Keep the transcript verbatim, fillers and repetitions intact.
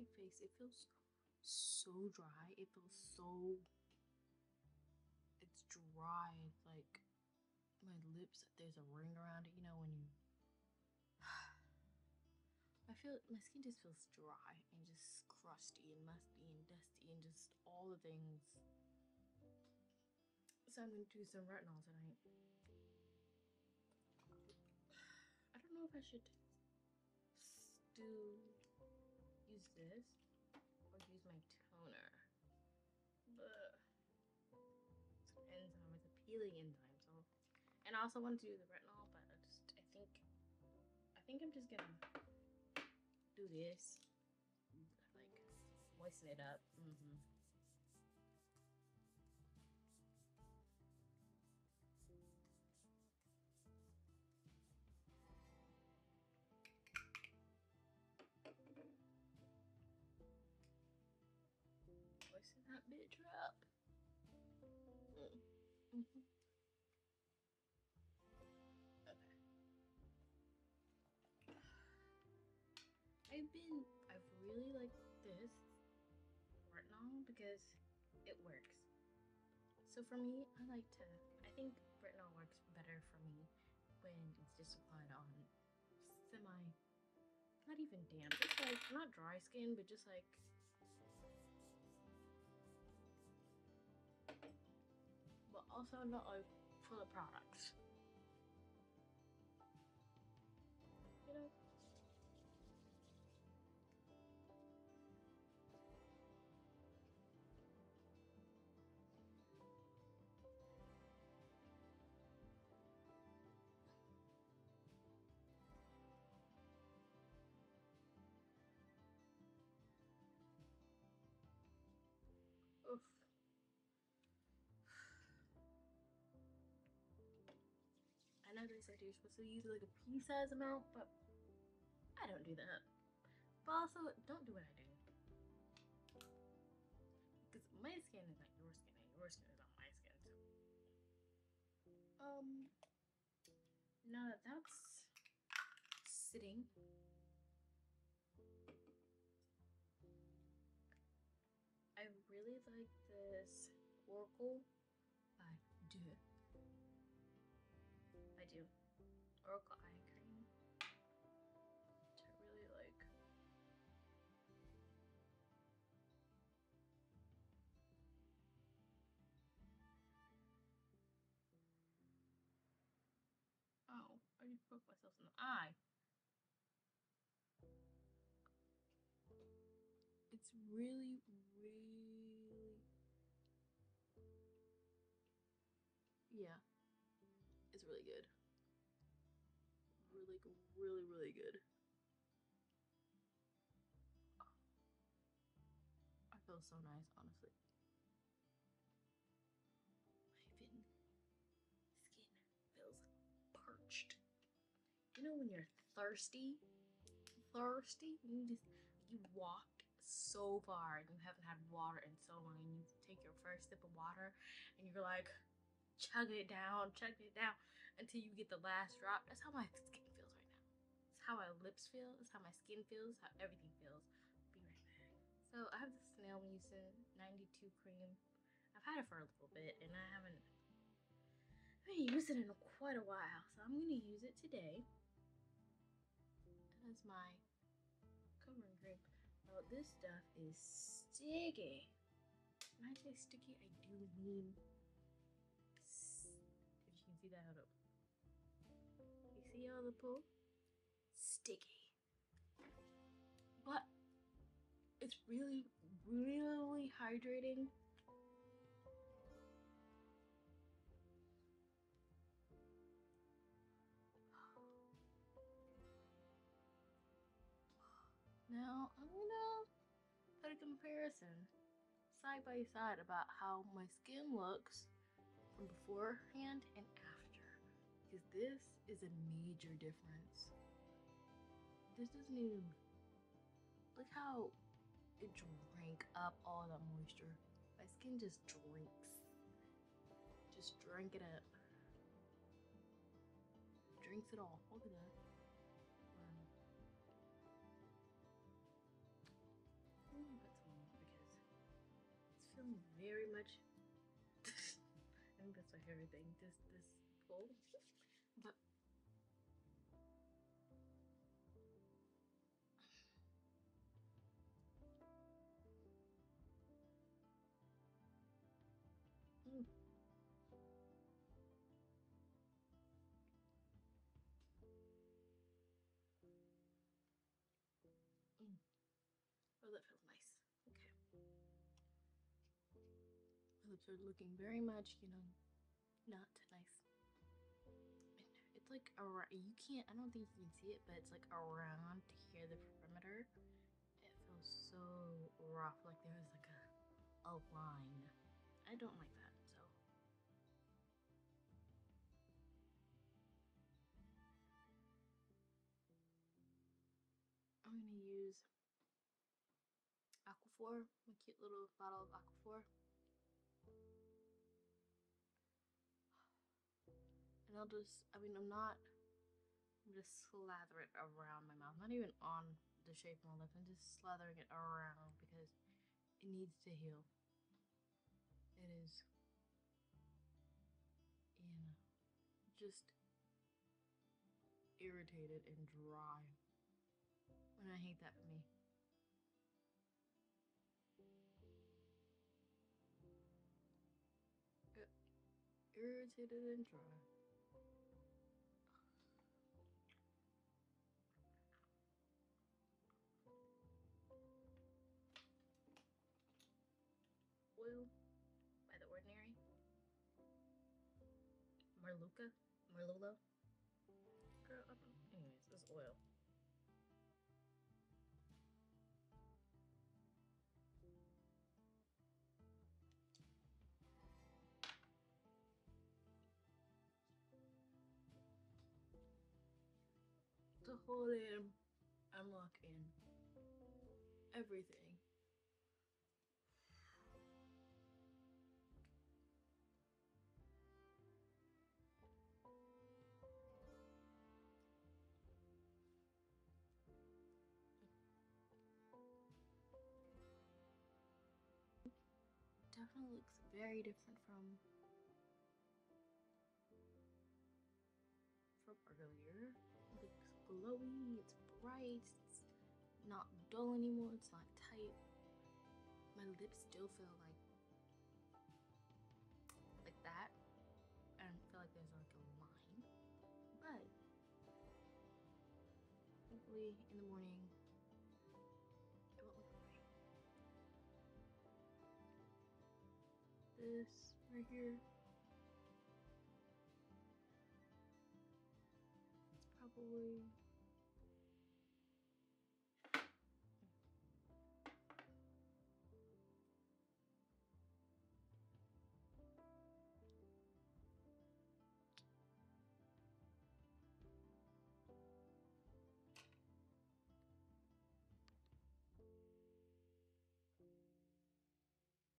my face, it feels so dry. It feels so, it's dry. It's like my lips, there's a ring around it, you know, when you, I feel my skin just feels dry and just crusty and musty and dusty and just all the things. So I'm gonna do some retinol tonight. I don't know if I should do use this or use my toner. But it's an enzyme, it's a peeling enzyme, so, and I also want to do the retinol, but I just I think I think I'm just gonna do this, like moisten it up. Mm-hmm. Moisten that bitch up. Mm. Mm-hmm. Okay. I've been, I've really liked this retinol because it works. So for me, I like to, I think retinol works better for me when it's just applied on semi, not even damp, just like, not dry skin, but just like, but also not like full of products. You know? Oof. I know they said you're supposed to use like a pea size amount, but I don't do that. But also, don't do what I do. Because my skin is not your skin, and your skin is not my skin. So, um, now that that's sitting, I really like this Oracle by Duh. I do. Oracle eye cream, which I really like. Oh, I just poked myself in the eye. It's really, really, yeah, it's really good. Really, really, really good. I feel so nice, honestly. My even skin feels parched. You know when you're thirsty? Thirsty? You just, you walked so far and you haven't had water in so long, and you take your first sip of water and you're like, chug it down, chug it down until you get the last drop. That's how my skin feels right now. It's how my lips feel. It's how my skin feels. How everything feels. Be right back. So I have the Snail Mucin ninety-two cream. I've had it for a little bit and I haven't, I haven't used it in quite a while. So I'm gonna use it today as my covering cream. Well, this stuff is sticky. When I say sticky, I do mean, if you can see that, hold up. You see all the pull? Sticky. But it's really, really hydrating. Now I'm gonna put a comparison side by side about how my skin looks from beforehand and after, because this is a major difference. This doesn't even, look how it drank up all that moisture. My skin just drinks. Just drink it up. Drinks it all. Look at that. Wow. looking very much. I think that's my favorite thing. This this bowl, but. Mm. Mm. Oh, that feels nice. Okay. My lips are looking very much, you know, not nice. It's like around, you can't, I don't think you can see it, but it's like around here, the perimeter. It feels so rough, like there's like a, a line. I don't like that, so. I'm gonna use Aquaphor, my cute little bottle of Aquaphor. And I'll just, I mean, I'm not, I'm just slather it around my mouth, not even on the shape of my lips. I'm just slathering it around because it needs to heal. It is, you know, just irritated and dry. And I hate that for me. Irritated and dry. Oil by the Ordinary. Marluka? Marlulo? Girl, I don't know. Anyways, this is oil. To hold in and lock in everything. Definitely looks very different from from earlier. It looks glowy, it's bright, it's not dull anymore, it's not tight. My lips still feel like like that. I don't feel like there's like a line. But hopefully in the morning it won't look right. This right here, it's probably